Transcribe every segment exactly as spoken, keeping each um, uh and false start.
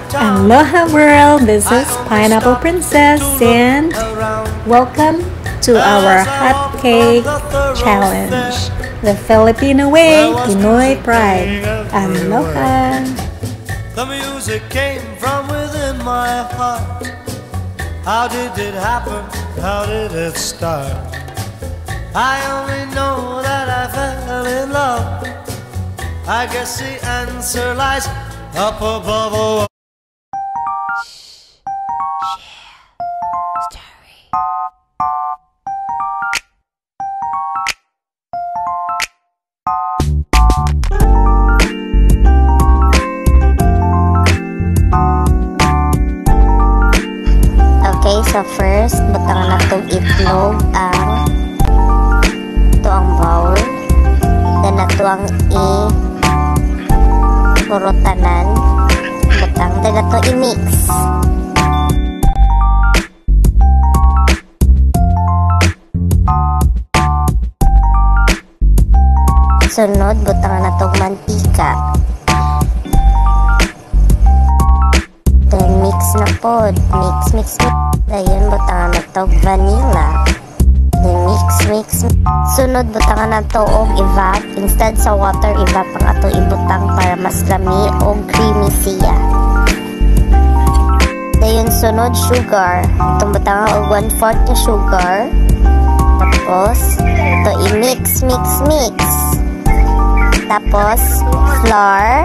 Aloha world, this is Pineapple Princess and welcome to our hot cake challenge. The Filipino way, Pinoy pride. Aloha! The music came from within my heart. How did it happen? How did it start? I only know that I fell in love. I guess the answer lies up above. Oh. Okay, so first, butang na itong itlog ang ito ang bowl. Then ito ang i-purutanan. Butang. Then ito i-mix. Sunod, butang na itong mantika. Then mix na pod. Mix, mix, mix. Ayun, butangan na to vanilla. Then mix, mix, mix. Sunod, butangan na to og evap. Instead sa water, evap ang ato ibutang para mas lami o creamy siya. Ayun, sunod, sugar. Itong butangan og one fourth na sugar. Tapos, ito i-mix, mix, mix. Tapos, flour.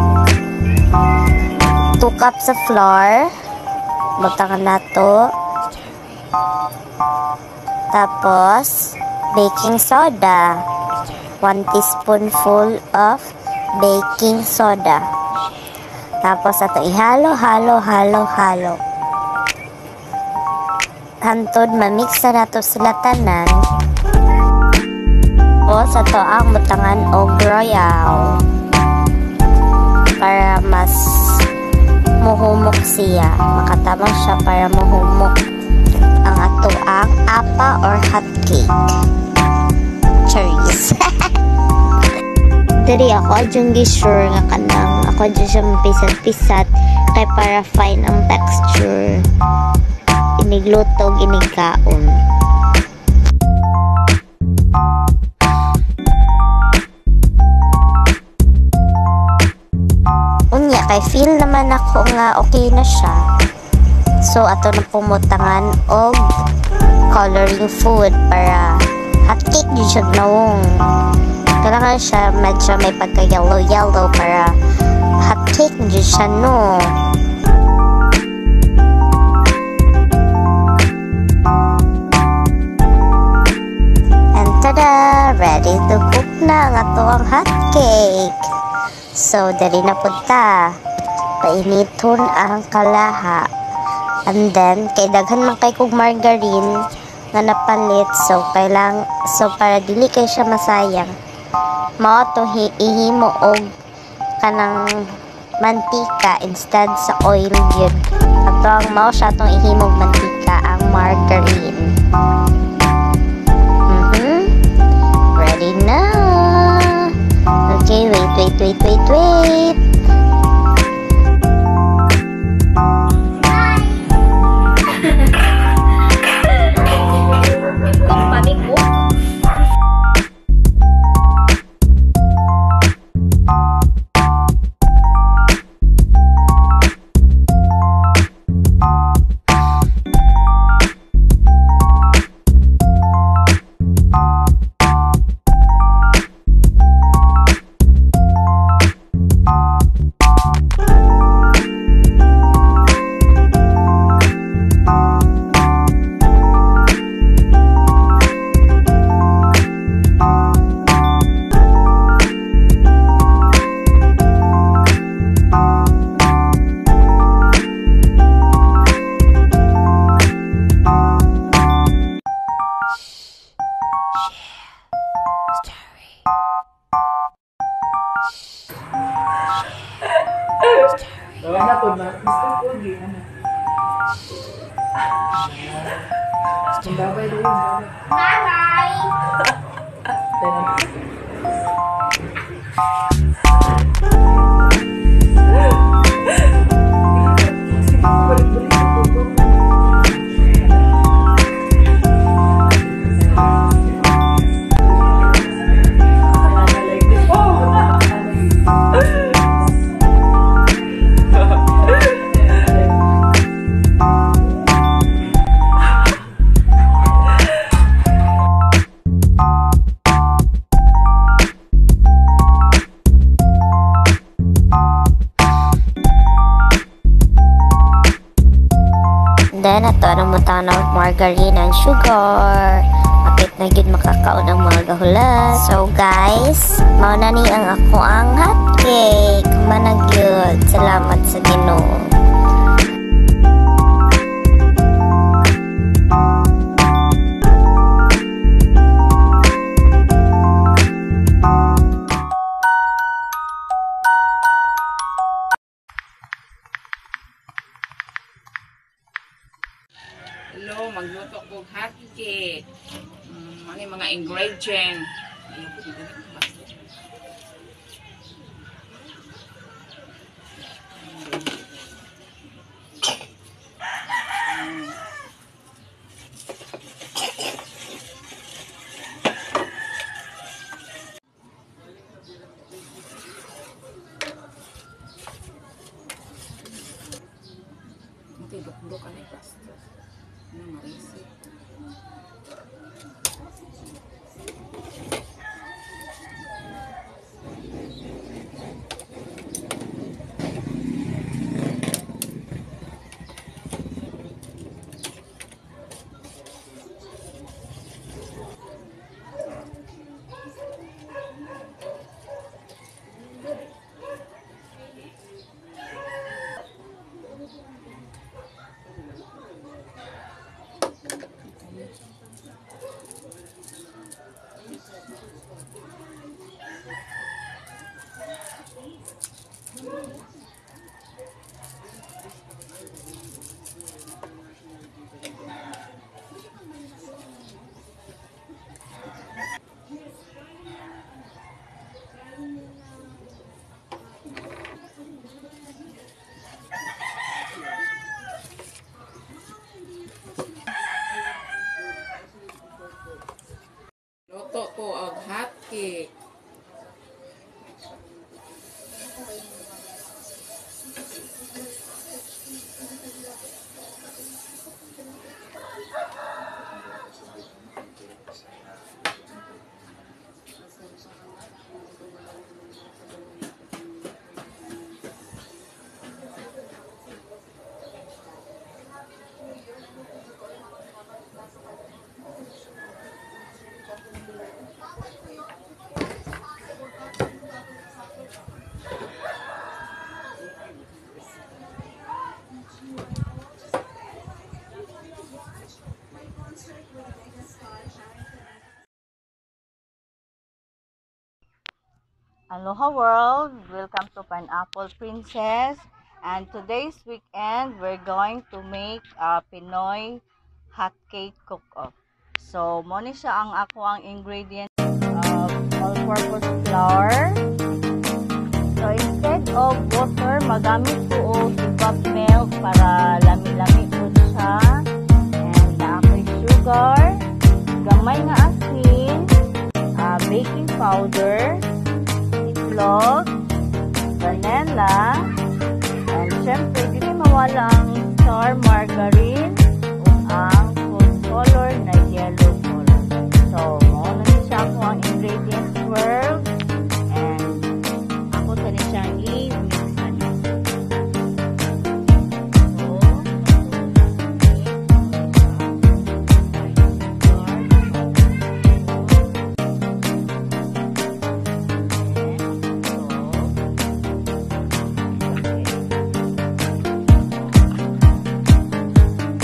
two cups of flour. Butangan na to. Tapos, baking soda. one teaspoonful of baking soda. Tapos, ito ihalo, halo, halo, halo. Hantod, mamix na nato sila tanan. Tapos, ito ang butangan og royal. Para mas muhumok siya. Makatabang siya para muhumok ang ato ang apa or hot cake. Cherries. Dari ako adjong gisure nga kanang ako adjong siya mapisat-pisat kay para fine ang texture. Iniglutog, inigkaon. Unya, kay feel naman ako nga okay na siya. So, ato na pumutangan og coloring food para hot cake yun siya gnawong. Kailangan siya medyo may pagka-yellow-yellow para hot cake yun siya, no? And tada! Ready to cook na ang ato ang hot cake. So, dari na punta. Painiton ang kalaha. And then, kay daghan man kay kog margarine nga napalit. So, kailang, so para dili kay siya masayang. Mao to ihimo og kanang mantika instead sa oil yun. Ato ang mao siya tong ihimog mantika ang margarine. Mm-hmm. Ready na. Okay, wait, wait, wait, wait, wait. Wala po na. Gusto ko gina na. Babay doon. Bye-bye! Then, ato na mo ng margarine and sugar. Kapit na yun makakaon ng mga gahulas. So, guys, mauna ni ang ako ang hot cake. Managyod. Salamat sa Ginoo. Hello, magluto ko hot cake. Um, ano yung mga ingredient? Duduk-duduk kan ya, pasti. Ini marisi. Luto ko ang hot cake. Aloha world, welcome to Pineapple Princess, and today's weekend we're going to make a Pinoy hot cake cook-off. So, mo ni siya ang ako ang ingredients of all-purpose flour. So, instead of water, magamit ko o sibap milk para lami-lami po siya. And naakoy sugar, gamay nga asin, uh, baking powder, itlog, vanilla, and syempre, hindi mawala ang star margarine o ang food color na yellow color. So, mauna niya siya ako ang ingredients world, and ako sa niya siyang i-mix na niya. So,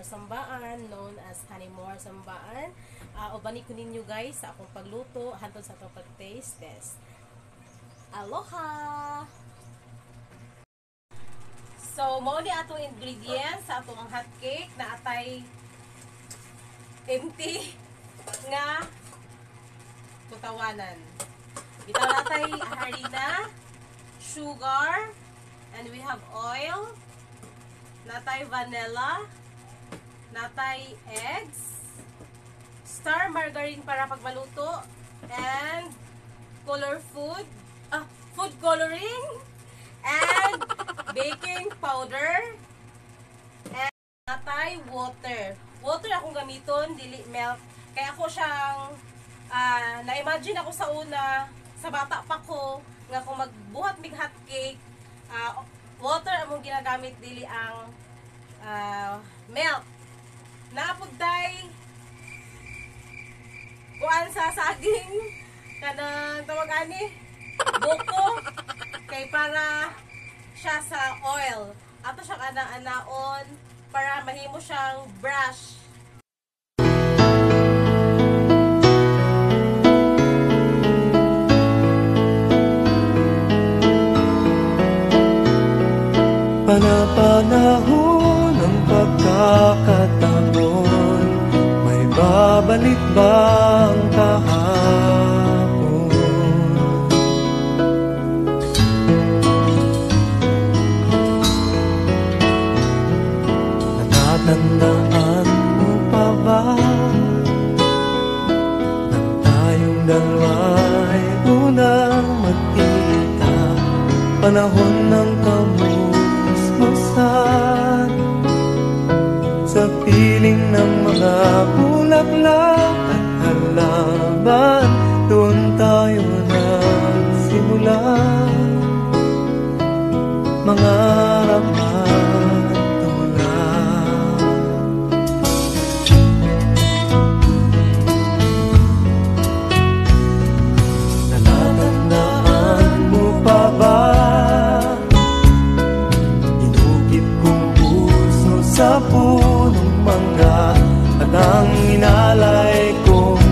More Sambaan, known as Honey More Sambaan. Uh, ubani ko ninyo guys sa akong pagluto, hantod sa atong pag-taste test. Aloha! So, mao ni atong ingredients sa atong hot cake na atay empty nga kutawanan. Bitaw natay harina, sugar, and we have oil, natay vanilla, natay eggs, star margarine para pagmaluto, and color food, ah, food coloring, and baking powder, and natay water. Water akong gamiton, dili milk. Kaya ako siyang, uh, na-imagine ako sa una, sa bata pa ko, nga kung magbuhat mig hot cake, uh, water among ginagamit, dili ang uh, milk. Naapugday, kuan sa saging, kanang tawag ani, buko, kay para siya sa oil. Ato siya ana-anaon, para mahimo siyang brush. Panapanahon ng pagkakataon, may babalik bang kahapon? Natatandaan mo pa ba nang tayong dalawa'y unang magkita? Panahon ng kamusmusan, sa piling ng mga bulaklak at halaman, doon tayo nagsimula mangarap at tulad. Natatandaan mo pa ba inukit kong puso sa punong mangga, at ang inalay kong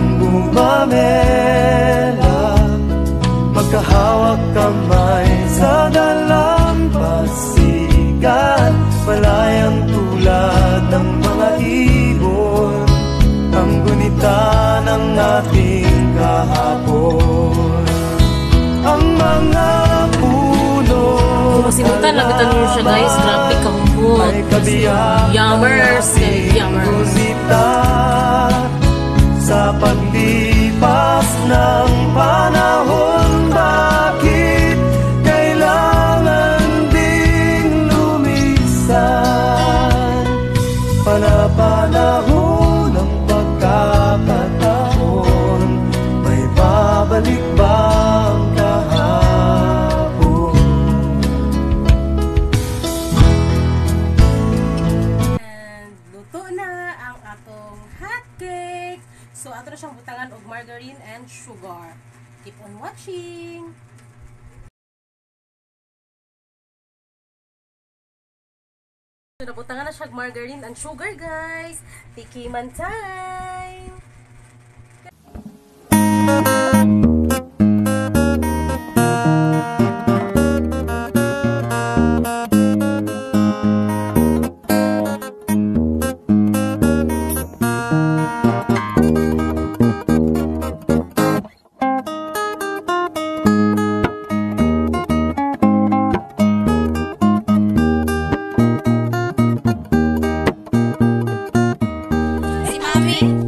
bumamela, magkahawak kamay sa dalampasigan, malayang tulad ng mga ibon, ang gunita ng ating kahapon. Ang mga puno Masimutan lang ito nyo siya guys, grabe kahumot. Yummers, yummers. Sa paglipas ng panahon, bakit kailangan ding lumisan? Panapanahon ng pagkakataon, may babalik bang kahapon? And luto na ang atong hot cake. So, ato na siyang butangan og margarine and sugar. Keep on watching! So, nabutangan na siya og margarine and sugar, guys! Tikiman time! Si Mami?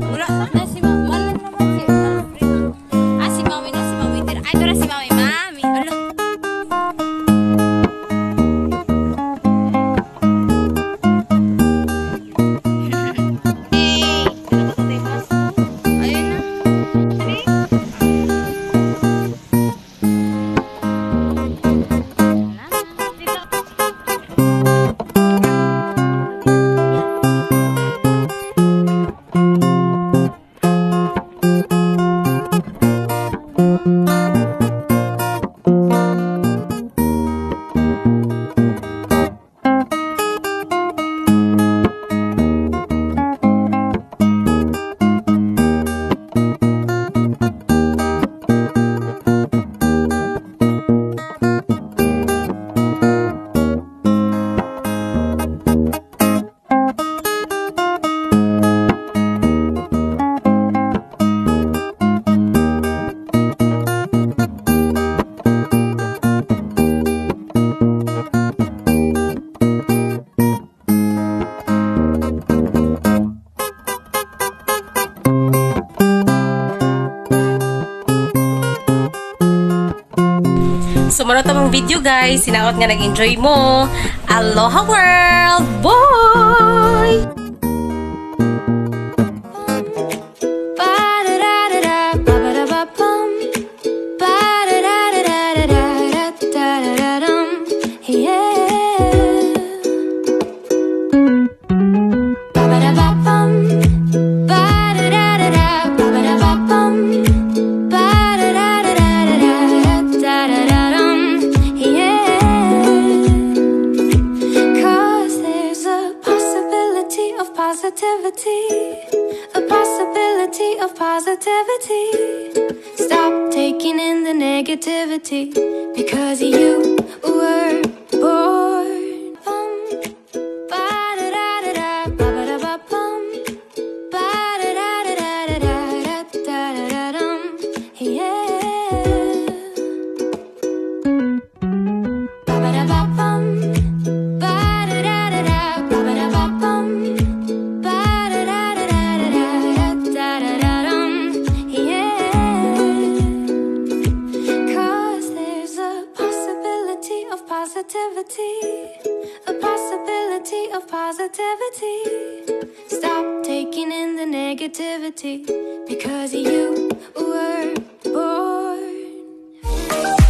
video guys. Sinaot nga nag-enjoy mo. Aloha world! Bye! A possibility of positivity. Stop taking in the negativity, because you were born. Bum, ba-da-da-da-da, ba-ba-da-ba-bum, ba-da-da-da-da-da-da-da-da-dum, yeah. Ba-ba-da-ba-bum, ba-da-da-da-da, ba-ba-da-ba-bum. Positivity, a possibility of positivity. Stop taking in the negativity, because you were born.